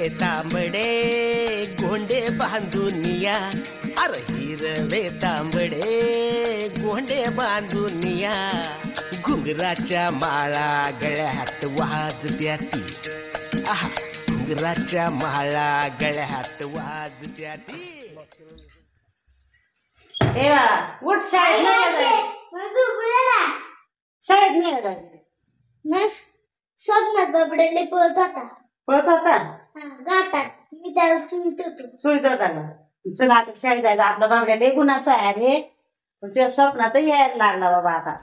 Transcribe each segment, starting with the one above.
तांबडे गोंडे बांधून या, अरे हिरवे तांबडे गोंडे बांधून या, घुंगराच्या माळा गळ्यात वाजत्या ती, आहा घुंगराच्या माळा गळ्यात वाजत्या ती. उठ शाळेत नाही शाळेत नाही स्वप्नात बाबड्याला पळत होता गाठात मी त्याला चुळीत होतो. सुळीत होता का? चला आता शाळेत जायचं. आपला बाबड्या लय गुणाचा आहे रे, पण तुझ्या स्वप्नात यायला लागला बाबा आता.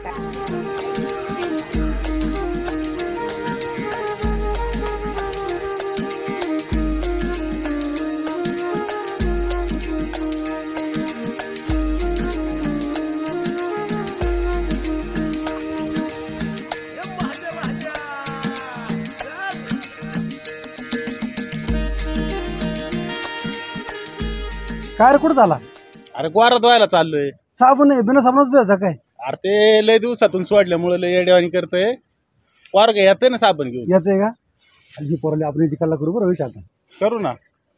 काय रे कुठं झाला? अरे ग्वारात व्हायला चाललोय. साबण आहे, बिना साबणाच द्यायचा काय? अरे ते लय दिवसातून सोडल्यामुळे लय येडेवाणी करतोय. वार का येते ना साबण घेऊन. येते का? ही पोरले आपण जिकायला करू बरं विचार करू ना.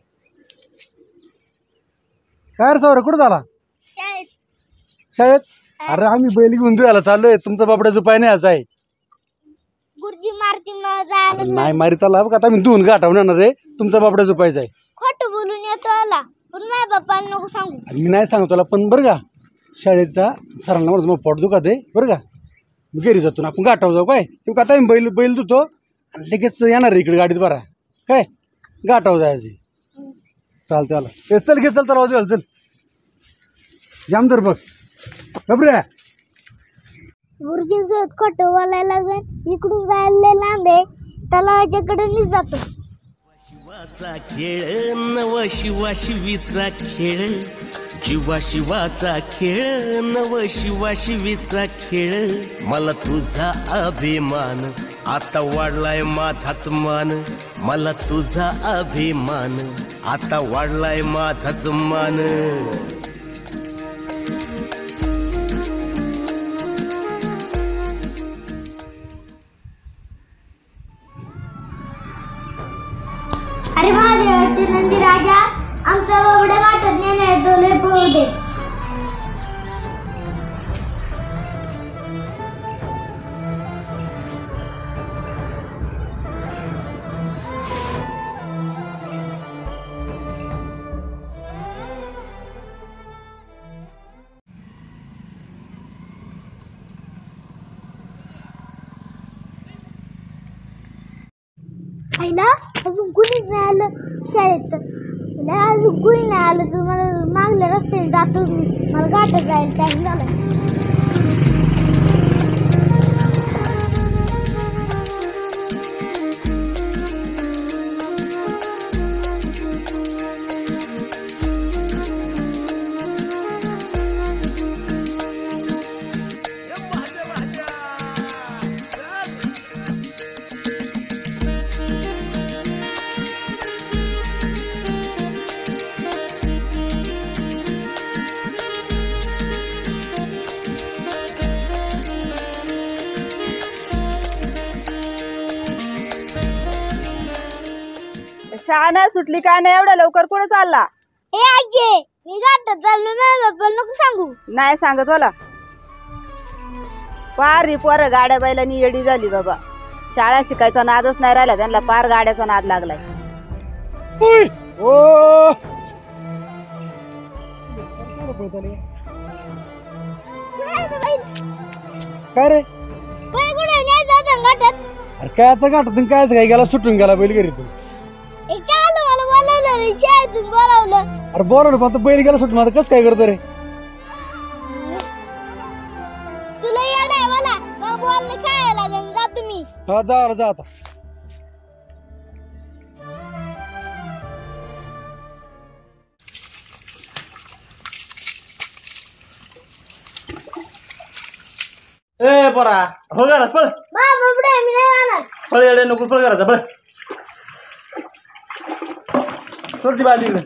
काय रे सावरे कुठं झाला? शाळेत. अरे आम्ही बैल घेऊन द्यायला चाललोय, तुमचा बाबड्याचा पाय नाही यायचा आहे. गुरुजी मारती मला जायला नाही मारित आला बघ, आता आम्ही धुवून गाठवणार रे, तुमचा बाबड्याचा पाय जाय. खोटं बोलून येतो आला, पण माझ्या बाप्पाला नको सांगू. मी नाही सांगतो तुला, पण बरं का शाळेचा सरांना म्हणतो मग पोट दुखत आहे बरं का, घरी जातो ना आपण गाठाव जाऊ काय. तू आता आम्ही बैल धुतो आणि लगेच येणार इकडे गाडीत बरा काय, गाठाव जायचे. चालतं आला चल घे, चल तर चल जामदर बघ घबऱ्या. गुरुजींसोबत खोटं बोलायला लागेल, इकडून जायला लांब आहे, तलावाच्याकडे मी जातो. शिवाचा खेळ नव शिवा शिवीचा खेळ, शिवा शिवाचा खेळ नव शिवा शिवीचा खेळ. मला तुझा अभिमान आता वाढलाय माझाच मान, मला तुझा अभिमान आता वाढलाय माझाच मान. अरे महादेवाचे नंदी राजा, आमचा बाबडा गाठत नेणार तो लय पळू दे. आईला अजून कुणीच नाही आलं शाळेत, अजून कुणी नाही आलं तर मला मागल्या रस्त्याने जातो मी, मला गाठत जायला टाइम झाला. शाळा नाही सुटली काय नाही, एवढ्या लवकर कुठे चालला? ए आजी, मी गाठत चाललो, माझ्या बाप्पाला नको सांगू. नाही सांगत होला. पार री पोरं गाड्या बैलांनी येडी झाली बाबा. शाळा शिकायचा नादच नाही राहिला त्यांना, पार गाड्याचा नाद लागलाय. काय रे गाठत? अरे कायचा गाठात कायच काय गेला, सुटून गेला बैल घरी. तू मला बोलावलं शाळेतून बोलावलं. अरे बोला आता बैल गेला सुटून, आता कसं काय करतो रे? तुला येड आहे मला बोलणं काय लागेल, जा तुम्ही. हा जा आता. ए पोरा हो घरात पळ. बाबडे मी नाही राहणार. पळ येडे नको, पळ घराचा पळ. सोडती बाजी इकडे.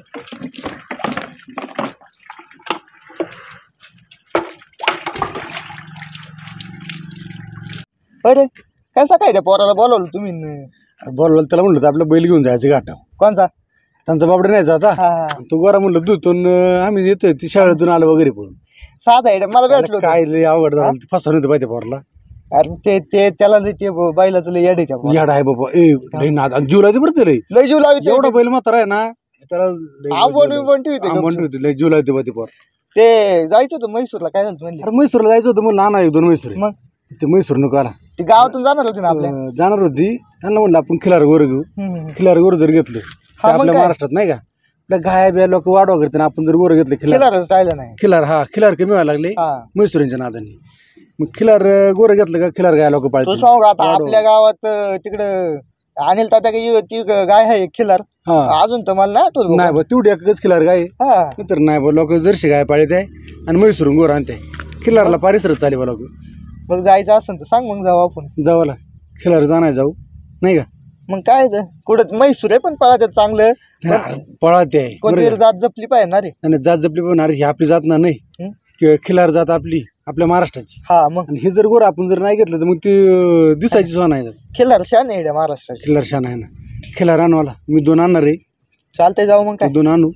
अरे कसं काय त्या पोराला बोलावलं तुम्ही? बोलवलं त्याला म्हणलं तर आपलं बैल घेऊन जायचं गाठा. कोणचा? त्यांचा बाबडे नाही जाता. हा तो गोरा म्हणलं दुतून आम्ही येतोय ती शाळेतून आलं वगैरे पळून. साधा आहे मला भेटलो काय लय अवघड झालं फसवून येतं पाहिजे पोरला. अरे ते त्याला लय ते बैलाचं लय येड आहे त्या पोराला. याड आहे बाबा ए लय नाद आणि जीव लावते बरं ते लय. लय जीव लावित एवढा बैल म्हातारा आहे ना त्याला लय आंबोन जीव बिंबोन ठेवते लावते. आंबोन ठेवते लय जीव लावते बा ते पोर. ते जायचं होतं म्हैसूरला काय झालं म्हणले अरे म्हैसूरला जायचं होतं म्हणलं आणा 1-2 म्हैसूर. मग ते म्हैसूर नको आला ती गावातून जाणार होती ना आपल्या जाणार होती. त्यांना म्हणलं आपण खिलार गोर घेऊ. खिलार गोर जर घेतलं तर मग आपल्या काय? महाराष्ट्रात नाही का आपल्या गाया बिया लोक वाढवा करते ना. आपण जर गोर घेतले खिलार खिलारच राहिलं नाही. खिलार हा खिलार कमी व्हायला लागले हा म्हैसूरांच्या नादाने. मग खिलार गोर घेतलं का खिलार गाय लोक तो पाळते. सांगू का आता आपल्या गावात तिकडं अनिल तात्या ती गाय आहे एक खिलार. हा अजून तर मला नाही आठवत नाही बघ. बा तेवढी एकच खिलार गाय आहे. हा तर नाही बा लोक जर्शी गाय पाळीत आहे आणि म्हैसूरून गोर आणते. खिलारला पारिसरच चाले बा लोक. मग जायचं असेल तर सांग मग जाऊ आपण. जावाला खिलार जाणार जाऊ नाही का. मग काय तर कुठं म्हैसूर आहे पण पळात चांगलं. पळाते आहे कोणती जात जपली पाहिजे ना रे. आणि जात जपली पण अरे ही आपली जात ना नाही. खिलार जात आपली आपल्या महाराष्ट्राची. हा मग आणि हे जर गोर आपण जर नाही घेतलं तर मग ती दिसायची सोन आहे. खिलार शान आहे महाराष्ट्राची. खिलार शान आहे ना. खिलार आणवाला मी 2 आणणार आहे. चालतंय जाऊ मग काय. 2 आणू.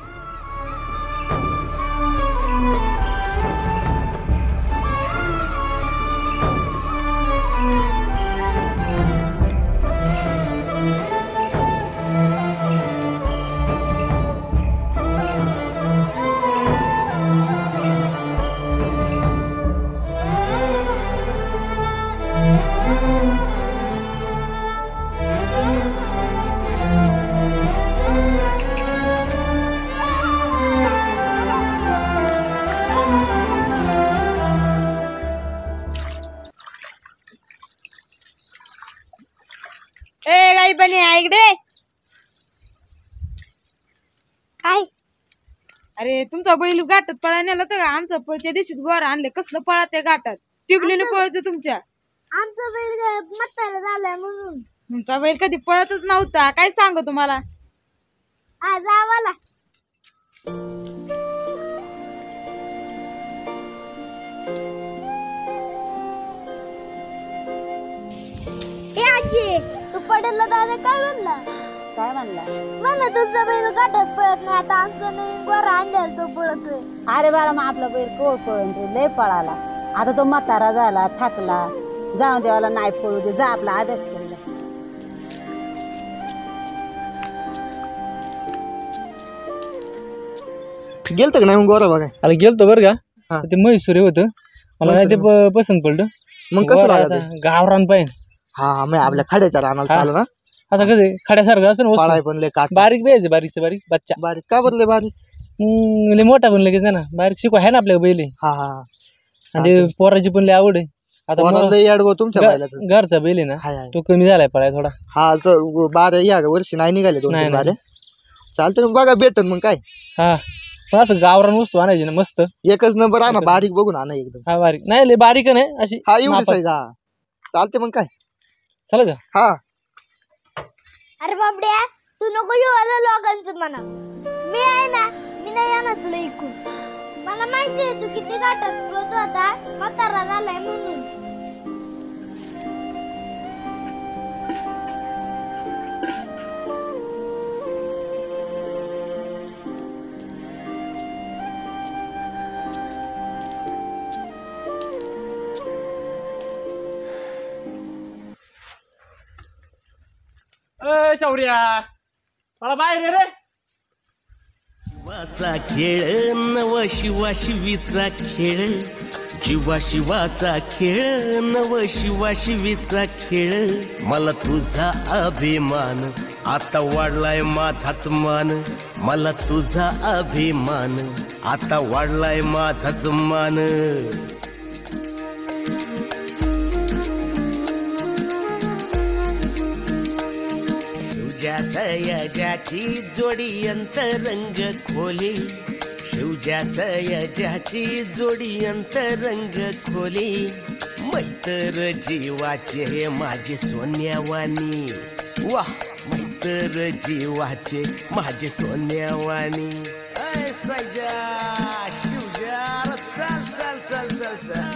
ए गाई पण इकडे काय? अरे तुमचा बैल गाठात पळा नेला तर आमचा त्या दिवशी गोर आणले कसलं पळा त्या गाठात टिबलीने पळतो तुमच्या. आमचं बैल म्हातारा झालाय म्हणून. तुमचा बैल कधी पळतच नव्हता काय सांगू तुम्हाला. आज आम्हाला आजी तू पडेल दादा काय म्हणला? काय म्हणला? म्हणलं तुमचा बैल गाठात पळत नाही आता आमचा नवीन गोरा आणल्याला तो पळतोय. अरे बाळा मग आपला बैल कोळ पळून रे लय पळाला. आता तो म्हातारा झाला थकला. जाऊन देवाला नाही पळू दे. जा आपला अभ्यास कर. गेलत का नाही मग गोरा बघाय? अरे गेलतो बरं हा. का ते म्हैसूर होतं मला नाही ते पसंत पडलं. मग कसं लागलं ते? गावरान पाहिजे. हा मग आपल्या खाड्याच्या रानाला हा. चालू ना. असं कसं खड्यासारखं असं ना पाळाय वस्तू. पण लय काट बारीक पाहिजे बारीकचं बारीक बच्चा. बारीक का बदले बारीक. लय मोठा पण लगेच आहे ना बारीक शिकू आहे ना आपल्या बैल. हा हा आणि ते पोराची पण लय आवड आहे. आता कोणाला मग लय अडवं तुमच्या बैलाचं. घरचा बैल आहे ना हाय, हाय. तो कमी झालाय पळाय थोडा. हा तर बारा या वर्षी नाही निघाले 2-3 नाही, बारे. चालतं ना बघा भेटन मग काय. हा पण असं गावरान वस्तू आणायची ना मस्त. एकच नंबर आणा बारीक बघून आणा एकदम. हा बारीक नाही लय बारीक नाही अशी हा एवढी मापात. साईज. हा चालते मग काय. चला का. हा अरे बाबड्या तू नको येऊ आलं लोकांचं म्हणा. मी आहे ना मी नाही येणार तुला इकून. मला माहिती आहे तू किती गाठात पळतो आता म्हातारा झालाय म्हणून. शौर्या मला बाहेर ये रे. शिवाचा खेळ नव शिवा शिवीचा खेळ. शिवा शिवाचा खेळ नव शिवा शिवीचा खेळ. मला तुझा अभिमान आता वाढलाय माझाच मान. मला तुझा अभिमान आता वाढलाय माझाच मान. शिवजा सयाजाची जोडी अंतरंग खोली. शिवजा सयाजाची जोडी अंतरंग खोली. मैत्र जीवाचे माझे सोन्यावानी. वाह मैत्र जीवाचे माझे सोन्यावानी. सजा शिवजा चाल चाल चाल चाल चाल.